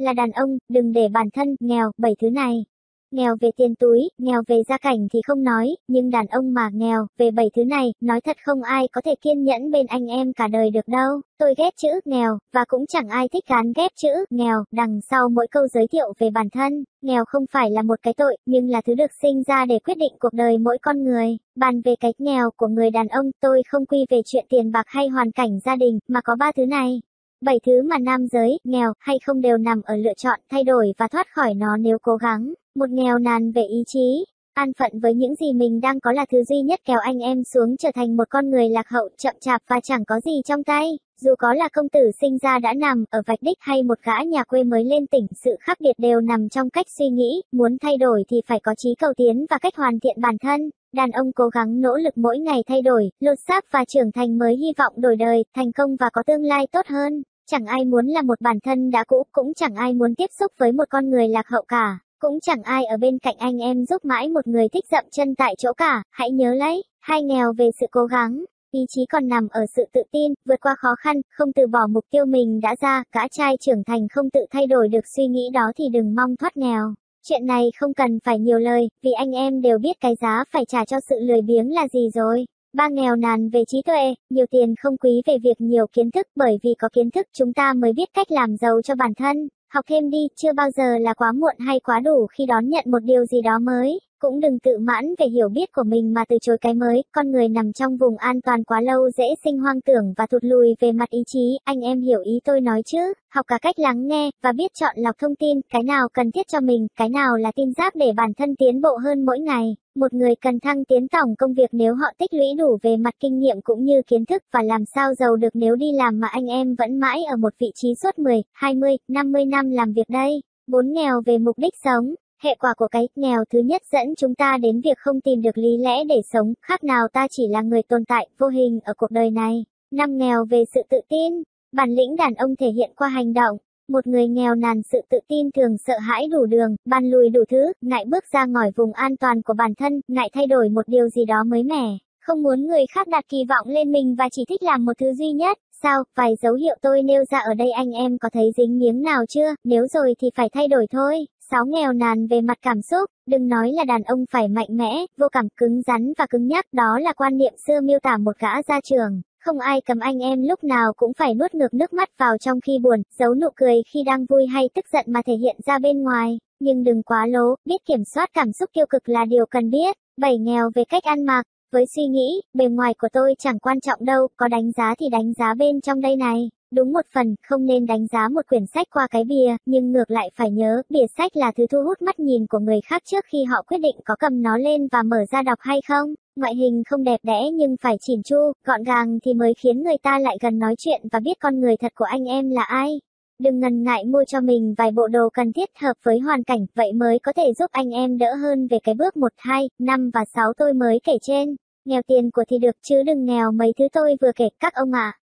là đàn ông, đừng để bản thân nghèo, 7 thứ này. Nghèo về tiền túi, nghèo về gia cảnh thì không nói, nhưng đàn ông mà nghèo về 7 thứ này, nói thật không ai có thể kiên nhẫn bên anh em cả đời được đâu. Tôi ghét chữ nghèo, và cũng chẳng ai thích gán ghép chữ nghèo đằng sau mỗi câu giới thiệu về bản thân. Nghèo không phải là một cái tội, nhưng là thứ được sinh ra để quyết định cuộc đời mỗi con người. Bàn về cái nghèo của người đàn ông, tôi không quy về chuyện tiền bạc hay hoàn cảnh gia đình, mà có 3 thứ này. 7 thứ mà nam giới, nghèo hay không đều nằm ở lựa chọn thay đổi và thoát khỏi nó nếu cố gắng. Một nghèo nàn về ý chí, an phận với những gì mình đang có là thứ duy nhất kéo anh em xuống trở thành một con người lạc hậu, chậm chạp và chẳng có gì trong tay. Dù có là công tử sinh ra đã nằm ở vạch đích hay một gã nhà quê mới lên tỉnh, sự khác biệt đều nằm trong cách suy nghĩ, muốn thay đổi thì phải có chí cầu tiến và cách hoàn thiện bản thân. Đàn ông cố gắng nỗ lực mỗi ngày thay đổi, lột xác và trưởng thành mới hy vọng đổi đời, thành công và có tương lai tốt hơn. Chẳng ai muốn là một bản thân đã cũ, cũng chẳng ai muốn tiếp xúc với một con người lạc hậu cả. Cũng chẳng ai ở bên cạnh anh em giúp mãi một người thích dậm chân tại chỗ cả. Hãy nhớ lấy, hai nghèo về sự cố gắng, ý chí còn nằm ở sự tự tin, vượt qua khó khăn, không từ bỏ mục tiêu mình đã ra. Gã trai trưởng thành không tự thay đổi được suy nghĩ đó thì đừng mong thoát nghèo. Chuyện này không cần phải nhiều lời, vì anh em đều biết cái giá phải trả cho sự lười biếng là gì rồi. Ba nghèo nàn về trí tuệ, nhiều tiền không quý về việc nhiều kiến thức, bởi vì có kiến thức chúng ta mới biết cách làm giàu cho bản thân. Học thêm đi, chưa bao giờ là quá muộn hay quá đủ khi đón nhận một điều gì đó mới. Cũng đừng tự mãn về hiểu biết của mình mà từ chối cái mới. Con người nằm trong vùng an toàn quá lâu dễ sinh hoang tưởng và thụt lùi về mặt ý chí. Anh em hiểu ý tôi nói chứ? Học cả cách lắng nghe và biết chọn lọc thông tin, cái nào cần thiết cho mình, cái nào là tin giáp để bản thân tiến bộ hơn mỗi ngày. Một người cần thăng tiến tổng công việc nếu họ tích lũy đủ về mặt kinh nghiệm cũng như kiến thức, và làm sao giàu được nếu đi làm mà anh em vẫn mãi ở một vị trí suốt 10, 20, 50 năm làm việc đây. 4 nghèo về mục đích sống. Hệ quả của cái nghèo thứ nhất dẫn chúng ta đến việc không tìm được lý lẽ để sống, khác nào ta chỉ là người tồn tại vô hình ở cuộc đời này. 5 nghèo về sự tự tin. Bản lĩnh đàn ông thể hiện qua hành động. Một người nghèo nàn sự tự tin thường sợ hãi đủ đường, bàn lùi đủ thứ, ngại bước ra khỏi vùng an toàn của bản thân, ngại thay đổi một điều gì đó mới mẻ, không muốn người khác đặt kỳ vọng lên mình và chỉ thích làm một thứ duy nhất. Sao, vài dấu hiệu tôi nêu ra ở đây anh em có thấy dính miếng nào chưa? Nếu rồi thì phải thay đổi thôi. 6 nghèo nàn về mặt cảm xúc. Đừng nói là đàn ông phải mạnh mẽ, vô cảm, cứng rắn và cứng nhắc, đó là quan niệm xưa miêu tả một gã gia trưởng. Không ai cầm anh em lúc nào cũng phải nuốt ngược nước mắt vào trong khi buồn, giấu nụ cười khi đang vui hay tức giận mà thể hiện ra bên ngoài. Nhưng đừng quá lố, biết kiểm soát cảm xúc tiêu cực là điều cần biết. 7 nghèo về cách ăn mặc. Với suy nghĩ, bề ngoài của tôi chẳng quan trọng đâu, có đánh giá thì đánh giá bên trong đây này. Đúng một phần, không nên đánh giá một quyển sách qua cái bìa, nhưng ngược lại phải nhớ, bìa sách là thứ thu hút mắt nhìn của người khác trước khi họ quyết định có cầm nó lên và mở ra đọc hay không. Ngoại hình không đẹp đẽ nhưng phải chỉn chu, gọn gàng thì mới khiến người ta lại gần nói chuyện và biết con người thật của anh em là ai. Đừng ngần ngại mua cho mình vài bộ đồ cần thiết hợp với hoàn cảnh, vậy mới có thể giúp anh em đỡ hơn về cái bước 1, 2, 5 và 6 tôi mới kể trên. Nghèo tiền của thì được chứ đừng nghèo mấy thứ tôi vừa kể các ông ạ.